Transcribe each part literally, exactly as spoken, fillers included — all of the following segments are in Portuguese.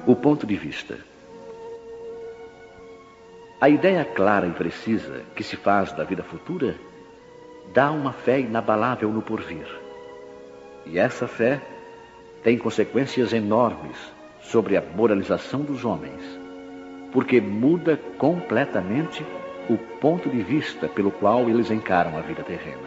O ponto de vista. A ideia clara e precisa que se faz da vida futura dá uma fé inabalável no porvir. E essa fé tem consequências enormes sobre a moralização dos homens, porque muda completamente o ponto de vista pelo qual eles encaram a vida terrena.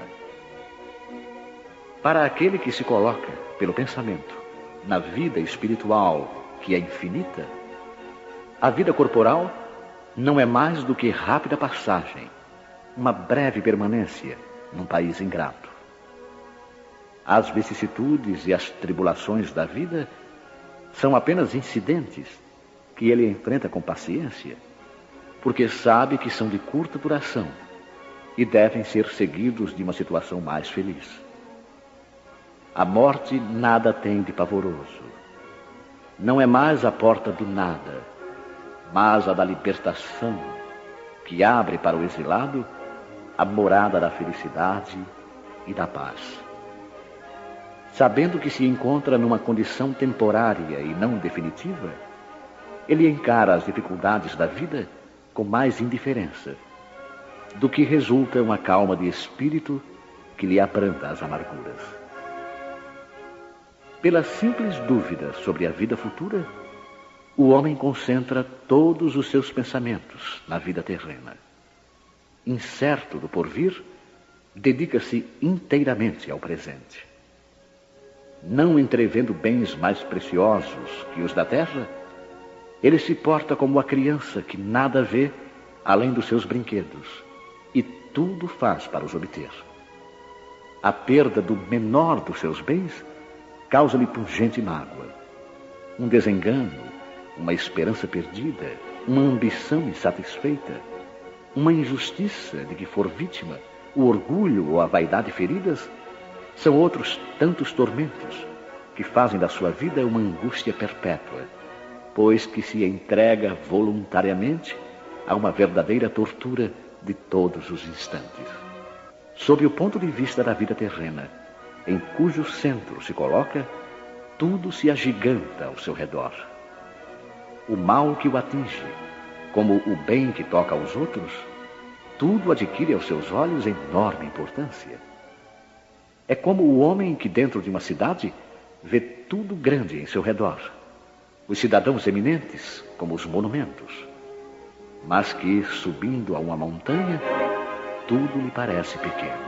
Para aquele que se coloca, pelo pensamento, na vida espiritual, que é infinita, a vida corporal não é mais do que rápida passagem, uma breve permanência num país ingrato. As vicissitudes e as tribulações da vida são apenas incidentes que ele enfrenta com paciência, porque sabe que são de curta duração e devem ser seguidos de uma situação mais feliz. A morte nada tem de pavoroso. Não é mais a porta do nada, mas a da libertação, que abre para o exilado a morada da felicidade e da paz. Sabendo que se encontra numa condição temporária e não definitiva, ele encara as dificuldades da vida com mais indiferença, do que resulta uma calma de espírito que lhe abranda as amarguras. Pela simples dúvida sobre a vida futura, o homem concentra todos os seus pensamentos na vida terrena. Incerto do porvir, dedica-se inteiramente ao presente. Não entrevendo bens mais preciosos que os da terra, ele se porta como a criança que nada vê além dos seus brinquedos e tudo faz para os obter. A perda do menor dos seus bens causa-lhe pungente mágoa. Um desengano, uma esperança perdida, uma ambição insatisfeita, uma injustiça de que for vítima, o orgulho ou a vaidade feridas, são outros tantos tormentos que fazem da sua vida uma angústia perpétua, pois que se entrega voluntariamente a uma verdadeira tortura de todos os instantes. Sob o ponto de vista da vida terrena, em cujo centro se coloca, tudo se agiganta ao seu redor. O mal que o atinge, como o bem que toca aos outros, tudo adquire aos seus olhos enorme importância. É como o homem que dentro de uma cidade vê tudo grande em seu redor, os cidadãos eminentes como os monumentos, mas que, subindo a uma montanha, tudo lhe parece pequeno.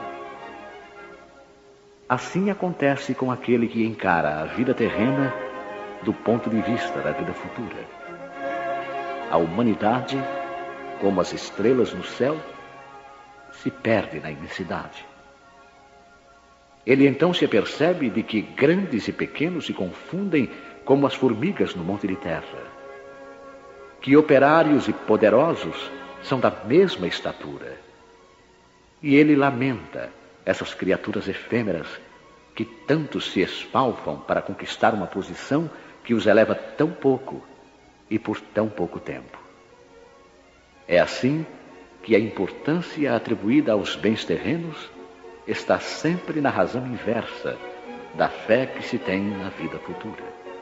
Assim acontece com aquele que encara a vida terrena do ponto de vista da vida futura. A humanidade, como as estrelas no céu, se perde na imensidade. Ele então se apercebe de que grandes e pequenos se confundem como as formigas no monte de terra, que operários e poderosos são da mesma estatura. E ele lamenta essas criaturas efêmeras que tanto se esfalfam para conquistar uma posição que os eleva tão pouco e por tão pouco tempo. É assim que a importância atribuída aos bens terrenos está sempre na razão inversa da fé que se tem na vida futura.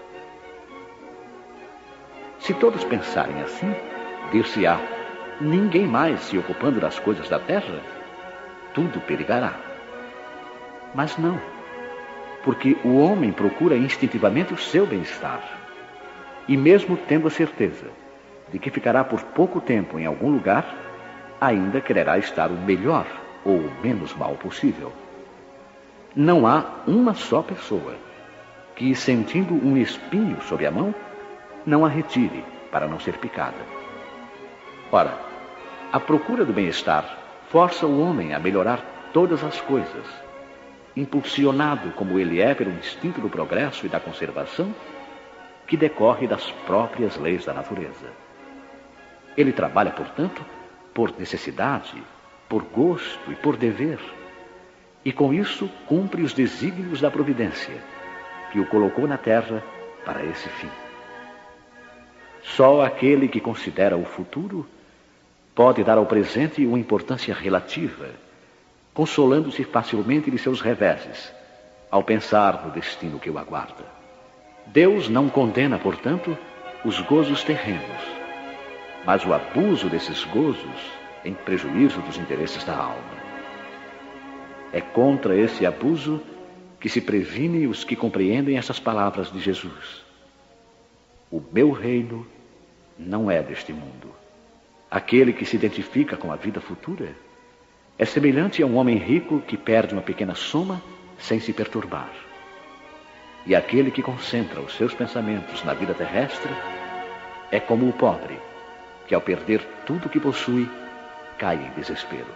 Se todos pensarem assim, dir-se-á, ninguém mais se ocupando das coisas da terra, tudo perigará. Mas não, porque o homem procura instintivamente o seu bem-estar, e mesmo tendo a certeza de que ficará por pouco tempo em algum lugar, ainda quererá estar o melhor ou o menos mal possível. Não há uma só pessoa que, sentindo um espinho sob a mão, não a retire para não ser picada. Ora, a procura do bem-estar força o homem a melhorar todas as coisas, impulsionado como ele é pelo instinto do progresso e da conservação, que decorre das próprias leis da natureza. Ele trabalha, portanto, por necessidade, por gosto e por dever, e com isso cumpre os desígnios da providência, que o colocou na terra para esse fim. Só aquele que considera o futuro pode dar ao presente uma importância relativa, consolando-se facilmente de seus reveses, ao pensar no destino que o aguarda. Deus não condena, portanto, os gozos terrenos, mas o abuso desses gozos em prejuízo dos interesses da alma. É contra esse abuso que se previne os que compreendem essas palavras de Jesus. O meu reino não é deste mundo. Aquele que se identifica com a vida futura é semelhante a um homem rico que perde uma pequena soma sem se perturbar. E aquele que concentra os seus pensamentos na vida terrestre é como o pobre, que ao perder tudo que possui, cai em desespero.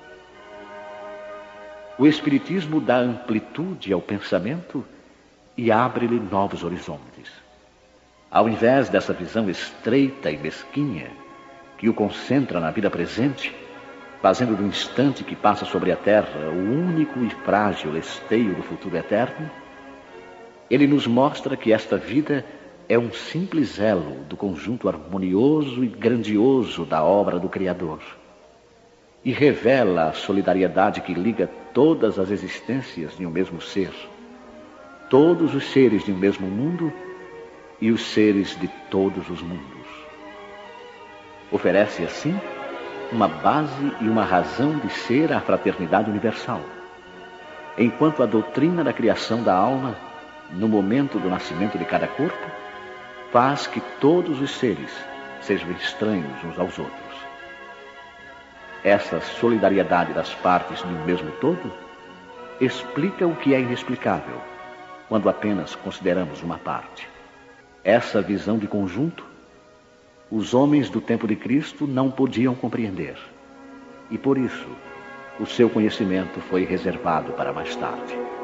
O Espiritismo dá amplitude ao pensamento e abre-lhe novos horizontes. Ao invés dessa visão estreita e mesquinha que o concentra na vida presente, fazendo do instante que passa sobre a terra o único e frágil esteio do futuro eterno, ele nos mostra que esta vida é um simples elo do conjunto harmonioso e grandioso da obra do Criador, e revela a solidariedade que liga todas as existências de um mesmo ser, todos os seres de um mesmo mundo e os seres de todos os mundos. Oferece, assim, uma base e uma razão de ser à fraternidade universal, enquanto a doutrina da criação da alma, no momento do nascimento de cada corpo, faz que todos os seres sejam estranhos uns aos outros. Essa solidariedade das partes de um mesmo todo explica o que é inexplicável, quando apenas consideramos uma parte. Essa visão de conjunto, os homens do tempo de Cristo não podiam compreender, e por isso o seu conhecimento foi reservado para mais tarde.